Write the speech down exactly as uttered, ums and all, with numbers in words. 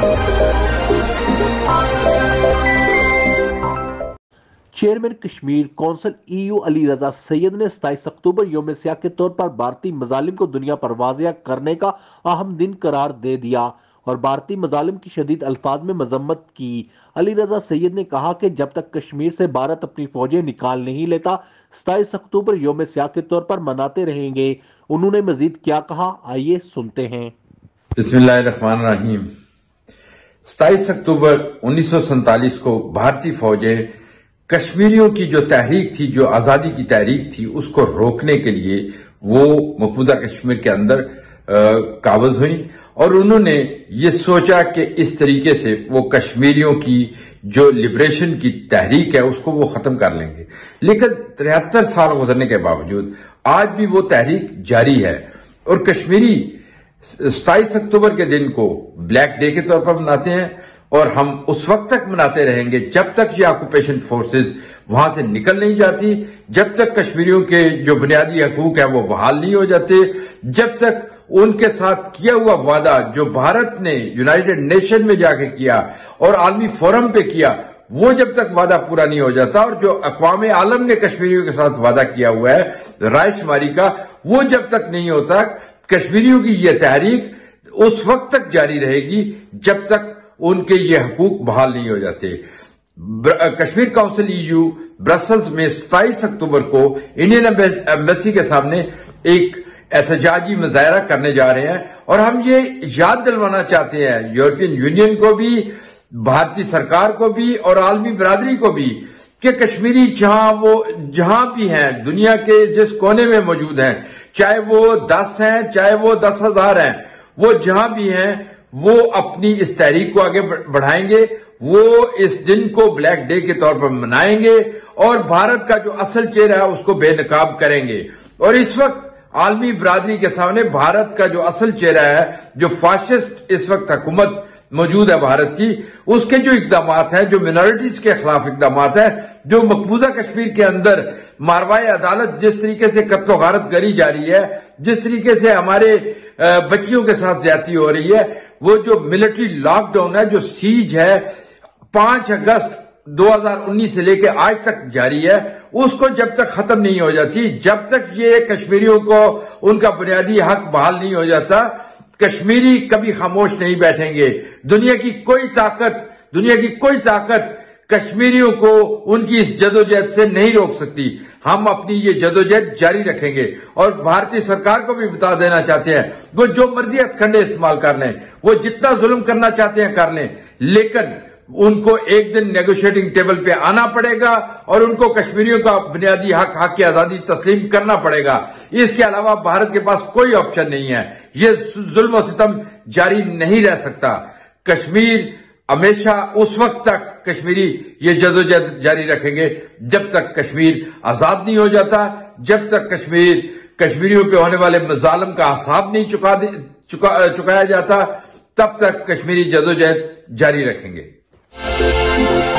Chairman Kashmir council E U Ali Raza Syed نے ستائیس اکتوبر یوم سیاہ کے طور پر بھارتی مظالم کو دنیا پر واضح کرنے کا اہم دن قرار دے دیا اور بھارتی مظالم کی شدید الفاظ میں مذمت کی۔ علی رضا سید نے کہا کہ جب تک کشمیر سے بھارت اپنی فوجیں نکال نہیں لیتا ستائیس اکتوبر یوم سیاہ کے طور پر مناتے رہیں گے۔ انہوں نے مزید کیا کہا، آئیے سنتے ہیں۔ بسم اللہ الرحمن الرحیم۔ ستائیس اکتوبر انیس سو سینتالیس کو بھارتی فوجیں کشمیریوں کی جو تحریک تھی، جو آزادی کی تحریک تھی، اس کو روکنے کے لیے وہ مقبوضہ کشمیر کے اندر قابض ہوئیں اور انہوں نے یہ سوچا کہ اس طریقے سے وہ کشمیریوں کی جو لبریشن کی تحریک ہے اس کو وہ ختم کر لیں گے۔ لیکن تریہتر سال گزرنے کے باوجود آج بھی وہ تحریک جاری ہے اور کشمیری ستائیس اکتوبر کے دن کو بلیک ڈے کے طور پر مناتے ہیں اور ہم اس وقت تک مناتے رہیں گے جب تک یہ آکوپیشن فورسز وہاں سے نکل نہیں جاتی، جب تک کشمیریوں کے جو بنیادی حقوق ہیں وہ بحال نہیں ہو جاتے، جب تک ان کے ساتھ کیا ہوا وعدہ جو بھارت نے یونائیٹڈ نیشن میں جا کے کیا اور عالمی فورم پہ کیا وہ جب تک وعدہ پورا نہیں ہو جاتا، اور جو اقوام عالم نے کشمیریوں کے ساتھ وعدہ کیا ہوا ہے رائے شماری کا وہ جب تک نہیں ہوتا، کشمیریوں کی یہ تحریک اس وقت تک جاری رہے گی جب تک ان کے یہ حقوق بحال نہیں ہو جاتے۔ Kashmir council E U Brussels میں ستائیس اکتوبر کو انڈین ایمبیسی کے سامنے ایک احتجاجی مظاہرہ کرنے جا رہے ہیں اور ہم یہ یاد دلوانا چاہتے ہیں یورپین یونین کو بھی، بھارتی سرکار کو بھی اور عالمی برادری کو بھی کہ کشمیری جہاں وہ جہاں بھی ہیں، دنیا کے جس کونے میں موجود ہیں، چاہے وہ دس ہیں چاہے وہ دس ہزار ہیں، وہ جہاں بھی ہیں وہ اپنی اس تحریک کو آگے بڑھائیں گے، وہ اس دن کو بلیک ڈے کے طور پر منائیں گے اور بھارت کا جو اصل چہرہ ہے اس کو بے نقاب کریں گے۔ اور اس وقت عالمی برادری کے سامنے بھارت کا جو اصل چہرہ ہے، جو فاشسٹ اس وقت حکومت موجود ہے بھارت کی، اس کے جو اقدامات ہیں، جو منارٹیز کے خلاف اقدامات ہیں، جو مقبوضہ کشمیر کے اندر ماروائے عدالت جس طریقے سے قتل و غارت گری جاری ہے، جس طریقے سے ہمارے بچیوں کے ساتھ زیادتی ہو رہی ہے، وہ جو ملٹری لاک ڈاؤن ہے، جو سیج ہے پانچ اگست دو ہزار انیس سے لے کے آج تک جاری ہے، اس کو جب تک ختم نہیں ہو جاتی، جب تک یہ کشمیریوں کو ان کا بنیادی حق بحال نہیں ہو جاتا، کشمیری کبھی خاموش نہیں بیٹھیں گے۔ دنیا کی کوئی طاقت دنیا کی کوئی طاقت کشمیریوں کو ان کی اس جدوجہد سے نہیں روک سکتی۔ ہم اپنی یہ جدوجہد جاری رکھیں گے اور بھارتی سرکار کو بھی بتا دینا چاہتے ہیں وہ جو مرضی ہتھ کنڈے استعمال کر لیں، وہ جتنا ظلم کرنا چاہتے ہیں کر لیں، لیکن ان کو ایک دن نیگوشیٹنگ ٹیبل پہ آنا پڑے گا اور ان کو کشمیریوں کا بنیادی حق حق کی آزادی تسلیم کرنا پڑے گا۔ اس کے علاوہ بھارت کے پاس کوئی آپشن نہیں ہے، یہ ظلم و ستم جاری نہیں رہ سکتا۔ کشمیر ہمیشہ اس وقت تک کشمیری یہ جدوجہد جاری رکھیں گے جب تک کشمیر آزاد نہیں ہو جاتا، جب تک کشمیر کشمیریوں پہ ہونے والے مظالم کا حساب نہیں چکا چکا چکایا جاتا، تب تک کشمیری جدوجہد جاری رکھیں گے۔